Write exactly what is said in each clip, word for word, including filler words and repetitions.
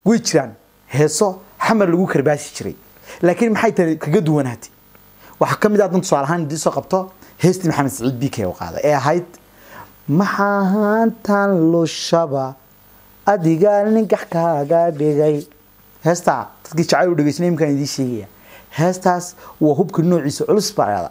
ويجران هيسو حمر لغو كرباسي جري لكن maxay tahay kaga duwanaatay waxa kamid ah dunta su'aalahan dii soo qabto heestii Maxamed Saciid Bike oo qaaday ee ahayd maxaantan lo shaba adiga ninka kaaga dhigay heesta dadkii jacayl u dhageysnay imkaan idin sheegaya heestaas waa hubka noociisa culus baayada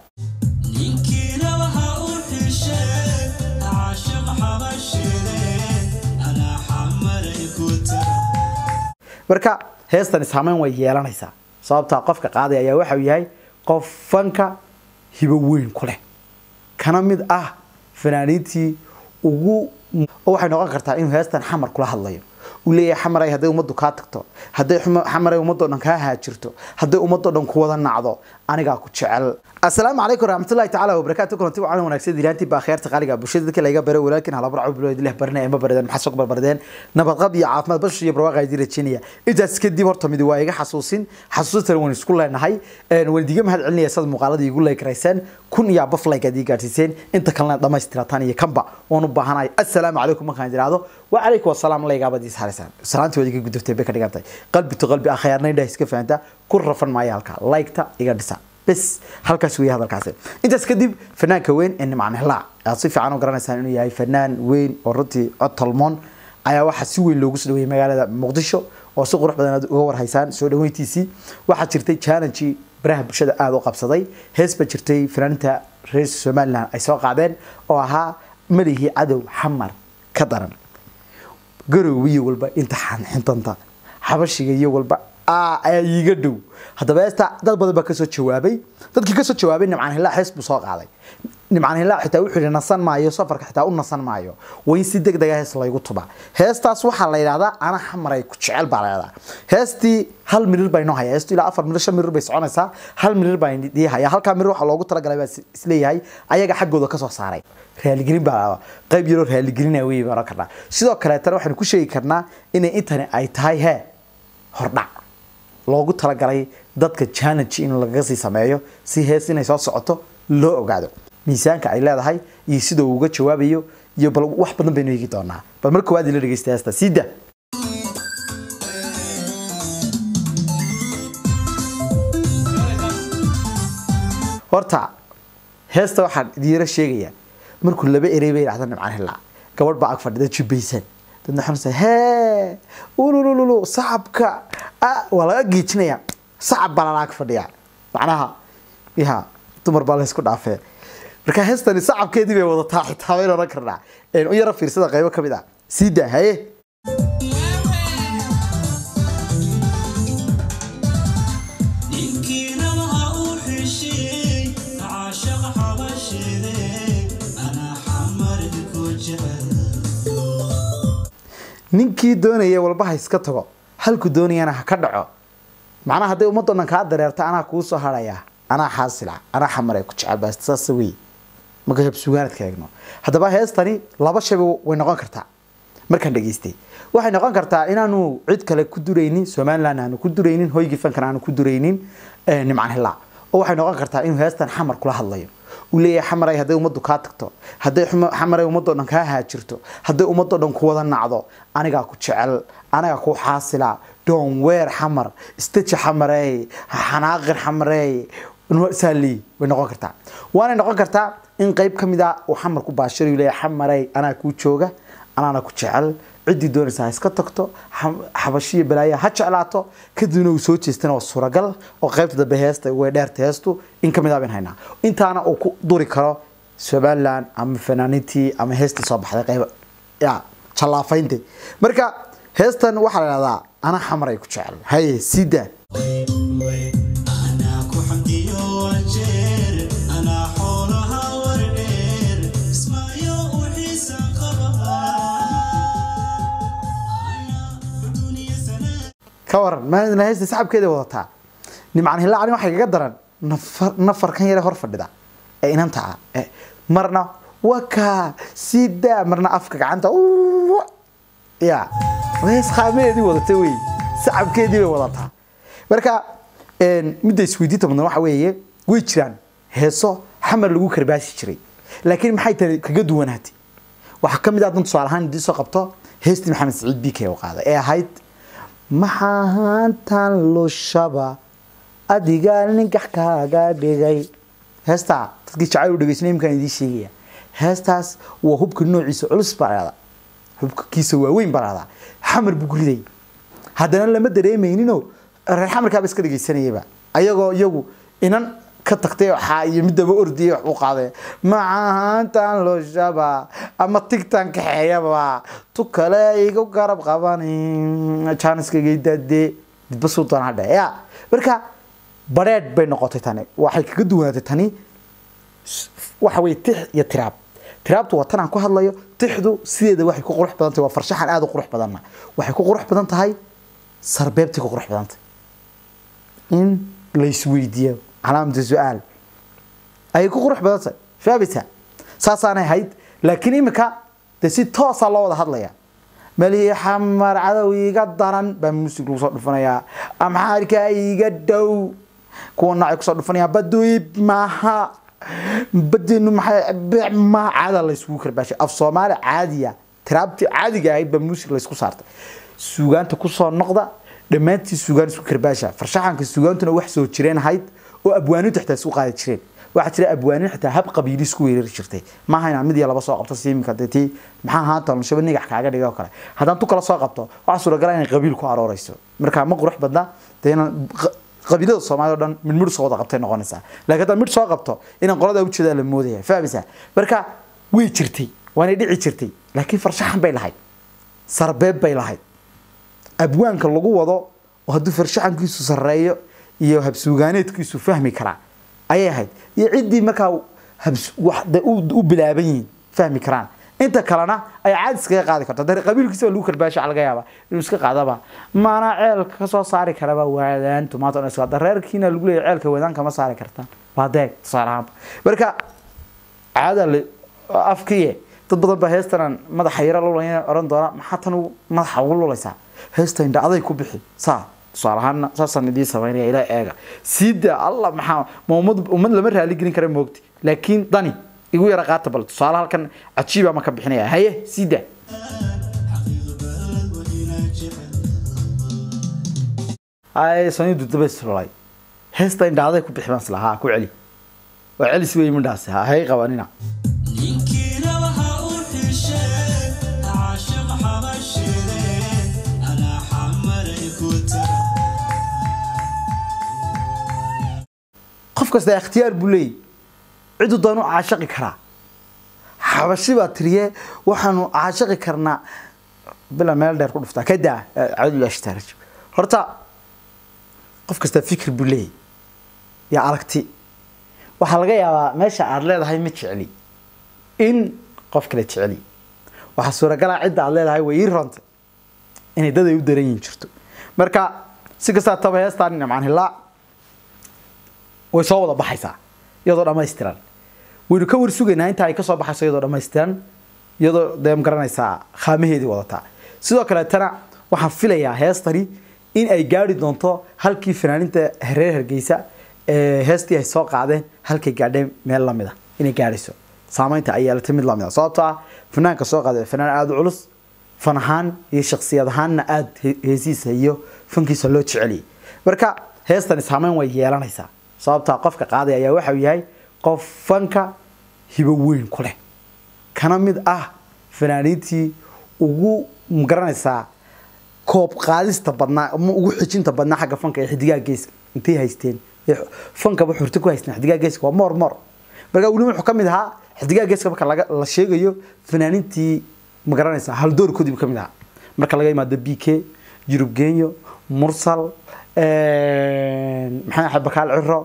marka heestan saameyn way yeelanaysaa sababta qofka qaaday ayaa waxa uu yahay qof fanka hibo weyn ku leh kana mid ah fanaaniintii ugu waxay noqon kartaa inuu heestan xamar kula hadlayo uu leeyahay xamaray haday umadu ka tagto haday xamaray umadu dhan ka haajirto haday umadu dhan ku wada nacdo aniga ku jecel assalaamu alaykum rahmatullahi ta'ala wa barakatuh kunti waxaan wanaagsan diilaanti baa khayrta qaaliga bulshada dadka laga baro walaalkin hala barco bilowd leh barnaa ima baradeen maxaa soo barbardeen nabad qab iyo caafimaad bash iyo barwaaqo ay dirajinaya intaas kadib horta mid waa iga xasuusin xasuustan waan isku leenahay een walidiga mahad celinaya sad muuqaalada igu leekraysan kun iyo baf like adii gaarsiiseen inta kalena dhamaystirataan iyo kanba waan u baahanahay assalaamu alaykum markaan jiraado wa alaykum assalaam leeyaabadiis harisan salaantii wadiga gudubtay bay ka dhigantay qalbi to qalbi akhayrna indhaha iska faanta ku rafan maayo halka like ta iga dhisa بس halkaas weey hadalkaas intaas kadib fanaanka weyn in macna la si fiican u garanaysan inuu yahay fanaan weyn oo runtii cod talmoon ayaa waxa si weyn loogu soo dhaweeyay magaalada Muqdisho oo si qurux badan uga warhaysan soo dhaweyntiisii waxa jirtay challenge baraha bulshada aad u qabsaday heesba jirtay fanaanta reer Soomaaliland ay soo qaadeen oo ahaa malihi cadow xamar ka daran garowiyo walba imtixaan xintanta xabashiga iyo walba ay iga dhow hadaba heesta dad badan ba ka soo jawaabay dadkii ka soo jawaabay nimcaan hilaa hees buu soo qaaday nimcaan hilaa xitaa wuxuu yiri nasan maayo safarka xitaa u nasan maayo way si degdeg ah hees la igu tuba heestaas waxa la yiraahdaa ana xamaray ku jecel baa la yiraahdaa heestii hal mirir bay noo hayay heestii ilaa afar mirir shan mirir bay soconaysaa hal mirir bay idii hayay halka mirir waxa loogu talagalay baa isleeyahay ayaga xaggooda ka soo saaray raaligelin baa qayb yaro raaligelin way baa karnaa sidoo kale tan waxaan ku sheegi karnaa in intani ay tahay he hordhac loogu talagalay dadka challenge in laga sii sameeyo si hees inay soo socoto loo ogaado miisaanka ay leedahay iyo sida uu uga jawaabayo iyo bal wax badan baynu eegi doonaa bal marka waad ila dhageystay heesta sida horta heesta waxaan diira sheegaya markuu laba erey bay raacdan macaan helaa gabadh baa ag fadhida jibeysan dadna xunsa hee ulululu saxabka wala geejinaya saxab balaag fadhiya macnaha yaha dumar baa la isku dhaafay marka heestani saxabkeedii bay wada taaxitaa way oran karnaa ee u yara fiirsada qaybo kamid ah sida haye ninkii doonaya walba iska tago halku doonayana ha ka dhaco macnaha haday ummadana ka dareerta ana ku soo haraya ana xaasila ana xamaray ku jecel baastaas weey maga hab suugaanadka eegno hadaba heestani laba shay way noqon kartaa markaan dhageystay waxay noqon kartaa inaanu cid kale ku dureynin Soomaaliland aanu ku dureynin hoygi fankan aanu ku dureynin ee nimcaan hela oo waxay noqon kartaa inuu heestan xamar kula hadlayo uu leeyahay xamaray haday umadu ka tagto haday xamaray umadu dhan ka haajirto haday umadu dhan ku wada nacdo aniga ku jecel aniga ku xaasila don weer xamar istaji xamaray xanaaqir xamaray sali way noqon kartaa waana noqon kartaa in qayb kamid ah oo xamar ku baashiro leeyahay xamaray ana ku jooga ana ku jecel cidii doonaysa iska tagto xabashiye balaaya ha jeclaato kadibna uu soo jeestana oo suuragal oo qaybta dambe heesta way dheerta heestu in kamid ah baan haynaa intaana uu ku duri karo Soomaaliland ama fanaaniintii ama heestii soo baxday qayb ya jalaafayntii marka heestan waxa la yiraahdaa ana xamaray ku jecel hay sida ana ku xamdiyo jeer ana xoolaha wareer ismaayo u xiisa qaba كورن ما أنا هسه سحب كده وضعتها نمعن هلا عني واحد قدرن نفر نفر كان يره هرفر ده إيه نمتع إيه مرنا وكا سيدا مرنا أفكك عنده أوه يا ويس خامية دي وضعتوي سحب كده وضعتها بركة إن مدة سويدية من واحد وياه ويشران هسه حمر لجو كرباس يشري لكن محيط كجد ونهتي وحكم ده أنت سؤال هان دي سقطة هستي محمد سعيد بيكي وقاعدة إيه هايت maxaantan lushaba adiga ninkax kaaga dhigay heesta dadkii jacayl u dhageysnay imkaan idin sheegaya heestaas waa hubka noociisa culus barada hubka kiisa waaweyn barada xamar bugriday haddana lama dareemaynin oo reer xamarka iska dhageysanayba ayagoo iyagu inan ka tagtay waxa iyo midaba ordiye wax u qaaday maxaantan lushaba ama tigtan ka xeeyaba tu kale igu garab qabanin chance-ka geedade dibba sultan hadda ya marka bareed bay noqotay tani waxay kaga duwanaatay tani waxa way tix iyo tiraab tiraabtu waa tan aan ku hadlayo tixdu sideeda waxay ku qurux badan tahay waa farshaxan aad u qurux badan waxay ku qurux badan tahay sarbeebti ku qurux badan tahay in la isweydiiyo calaamada su'aal ay ku qurux badan tahay faabita saasaan ahayd laakiin imika si toos ah loo wada hadlaya ملي حمر عدوي قدرن بموسيقى وصل فنيا أم حركة يقدو كون نعيك صل فنيا بدو معها بدي إنه مح مع عادة اللي يسوق الباشا أفصامار عادية ترابتي عادي جاي بموسيقى اللي يسوق صارت سوقان تقصر النقطة لما تي سوقان يسوق الباشا فرشحن كسوقان تنوح سوق تشرين هايد وأبوانه تحت سوق هايد تشرين واحد ترى أبوانه حتى هب قبيلي سكوير شرتي ما هي نعمل يلا بس أقطع سيم كدتي محها هذا مش بنيجح حاجة دقيقة كلا هذا أنتو كلا ساقطه وعصر قلنا قبيل كوارو رئيسه مركب ما قروح بدنا تينا قبيلة الصومال دان من مرس قطع قطعين قانسة لكن هذا مرس ساقطه إن قرده وش ده المودية فبسه مركب وي شرتي وأنا دي شرتي لكن فرشحن بين هاي سرباب بين هاي أبوان كل جوا ضا وهدو فرشحن كيسو سرية يهب سوجانات كيسو فهمي كلا أيه هاي يعدي مكاو هبس واحد وبلابين فهمي كران أنت كلنا أي عاد سكيا قاعد كرت ده قبيل كيسو لوك الباشا على جيابه المسك قاعد بقى ما أنا عيل كسر صاري كربا وهذا أنتم ما تنسوا ده غير كينا اللي يقول عيل كويدان كما صاري كرتان بعدك صار بركة عادة اللي أفكيه تبضل بهسترن ما حيرا لولا أرن دارا ما حتى ما حول ولا ساعة هستين ده عادي كوبحي ساعة صارهنا صار ندي سويني إلى إيجا سيدة الله محا مومد ومن لمرها اللي جرين كريم وقتي لكن داني يقول رقات بلد صارها كان عتشيبة ما كبحنيها هي سيدة هاي صني دوت بس رلاي هستين دعاء كوب بحمان سلاها كوعلي وعلي سوي من داسها هاي قوانينا قف كذا اختيار بولي عدو دانو عاشق كرا حبشي باتريه وحنو عاشق كرنا بلا مال دير كدفتا كدا عدو اشترج horta qof kasta fikir bulay ya aragti waxa laga yaabaa meesha aad leedahay ma jeceli in qof kale jeceli waxa suuragal ah cid aad leedahay way ranta inay dad ay u dareeyeen jirto marka si kasta tabaystaan macaan la way soo wada baxaysaa iyadoo dhameystiran waynu ka warsugaynaa inta ay ka soo baxayso iyadoo dhameystiran iyadoo deem garanaysaa khaameheedii wadata sidoo kale tana waxaan filayaa heestani in ay gaari doonto halkii fanaaninta Hareer Hargeysa ee heestii ay soo qaadeen halkii gaadhay meel la mid ah inay gaariso saameynta ay yeelatay mid la mid ah sababtoo ah fanaanka soo qaaday fanaan aad u culus fanahan iyo shakhsiyad ahaan aad heesiisa iyo fankiisa loo jeceliyo marka heestani saameyn way yeelanaysaa sababta qofka qaaday ayaa waxa uu yahay qof fanka hibo weyn ku leh kana mid ah fanaanintii ugu magaranaysaa koob qaadista badnaa ugu xijinta badnaa xagga fanka ee xidigaa geeska intay haysteen fanka wuxuu xurta ku haysnaa xidigaa geeska waa mor mor marka wali wuxuu kamid ahaa xidigaa geeska marka laga la sheegayo fanaanintii magaranaysaa hal door koodib kamid ahaa marka laga yimaado B K Yurub Genyo Mursal maxay xabakaal ciro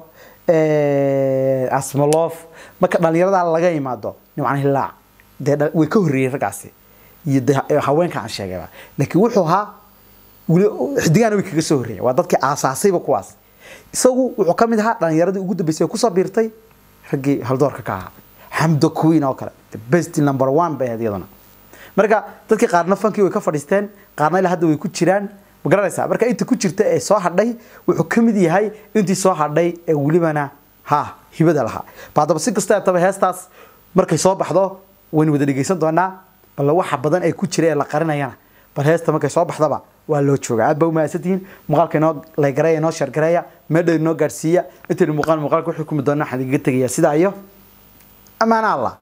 asmalof marka dhalinyarada laga yimaado nimcan hilaa de way ka horeeyay ragaasi iyo haweenka aan sheegay laakiin wuxuu ahaa wali xidigaana way kaga soo horeeyay waa dadkii aasaasayba kuwaas isagu wuxuu kamid ahaa dhalinyaradii ugu dambeysay ku sabiirtay ragii hal doorka ka ahaa Hamdo Queen oo kale the best number one bay hadiyadana marka dadkii qaarna fankii way ka fadhiisteen qaarna ilaa hadda way ku jiraan magaranaysaa marka inta ku jirta ee soo hadhay wuxuu kamid yahay intii soo hadhay ee walibana ha hibada laha baadaba si kasta taba heestaas markay soo baxdo waynu wada dhageysan doonaa bal waxa badan ay ku jireen la qarinayana bal heesta markay soo baxdaba waa loo joogaa aad ba u mahadsantihiin muuqaalka inoo like gareeya inoo share gareeya meedha inoo gaarsiiya inta muuqaal muuqaalka wuxuu ku mid doonaa xadiga tagaya sida iyo amaana Allah